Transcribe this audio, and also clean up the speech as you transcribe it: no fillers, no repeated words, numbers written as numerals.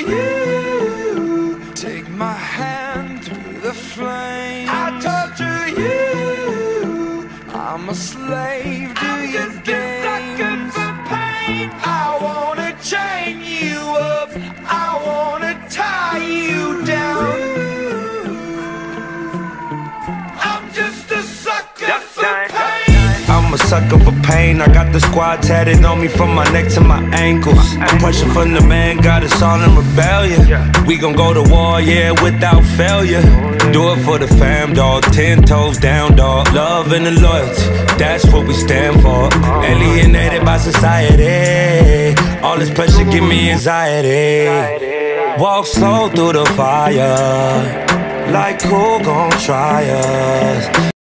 you. Take my hand through the flames. I torture you. I'm a slave to your games. I wanna chain you up. I wanna tie you down. I'm just a sucker for pain. I'm a sucker for pain. I got the squad tatted on me from my neck to my ankles. The pressure from the man got us all in rebellion. We gon' go to war, yeah, without failure. Do it for the fam, dog. 10 toes down, dog. Love and the loyalty, that's what we stand for. Alienated by society. All this pressure give me anxiety. Walk slow through the fire. Like who gon' try us?